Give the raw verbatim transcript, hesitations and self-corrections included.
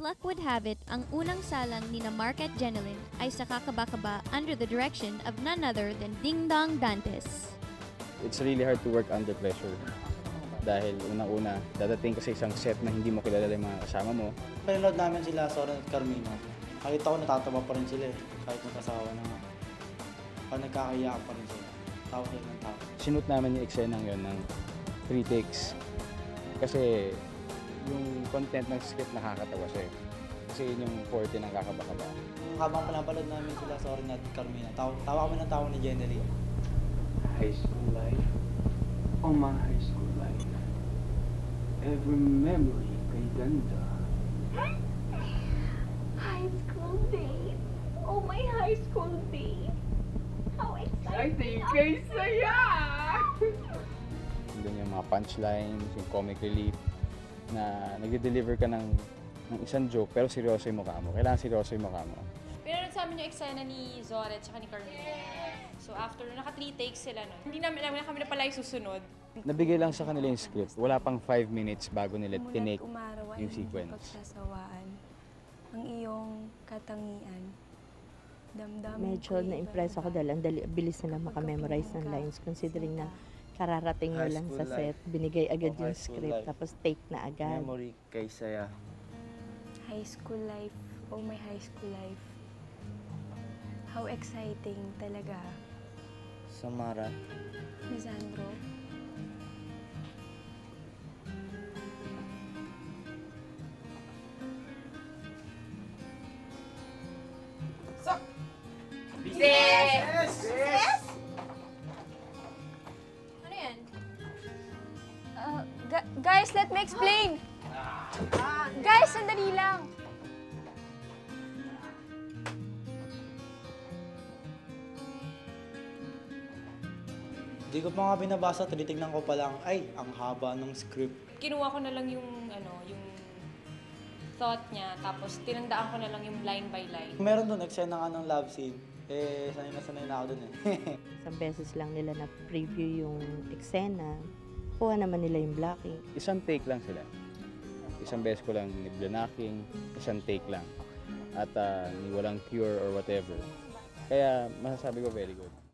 luck would have it, ang unang salang ni na Mark at Jenilyn ay sa Kakaba-Kaba under the direction of none other than Ding Dong Dantes. It's really hard to work under pressure. Dahil unang-una, dadating ka sa isang set na hindi mo kilala yung mga kasama mo. Pinanood namin sila, Soren at Carmina. Nakita ko natatawa pa rin sila eh, kahit mag-asawa na nga. Pag nagkakayaan pa rin sila, tawa sila ng tawa. Sinut namin yung eksenang yun ng three takes. Kasi yung content ng script nakakatawa siya eh. Kasi yun yung forte ng Kakaba-Kaba. Habang pinapanood namin sila, Soren at Carmina, tawa, tawa kami ng tawa ni Jenny. High school life, oh my high school life, every memory kay ganda. High school days, oh my high school days, how exciting kay saya! Doon yung mga punchlines, yung comic relief, na nag-deliver ka ng, ng isang joke pero seryoso yung mukha mo. Kailangan seryoso yung mukha mo. Pero sa amin yung eksena ni Zoret at ni Carmina. So after, naka three takes sila nun. Hindi namin alam na kami na pala yung susunod. Nabigay lang sa kanila yung script. Wala pang five minutes bago nila tinake yung sequence. Pagsasawaan, ang iyong katangian. Damdamin Medyo na-impress ako dahil ang dali, bilis nila makamemorize ng lines considering na kararating mo lang sa set, binigay agad yung script, tapos take na agad. Memory kay saya. High school life, oh my high school life. How exciting talaga. Samara. Lisandro. Ano yan? Uh, gu- guys, let me explain! Guys, sandali lang! Hindi ko pa nga binabasa, tinitignan ko pa lang, ay, ang haba ng script. Kinuha ko na lang yung, ano, yung thought niya, tapos tinandaan ko na lang yung line by line. Meron doon, eksena nga ng love scene. Eh, sanay na sanay na ako doon eh. Isang beses lang nila na preview yung eksena, kuha naman nila yung blocking. Isang take lang sila. Isang beses ko lang ni-blocking, isang take lang. At uh, ni walang cure or whatever. Kaya masasabi ko very good.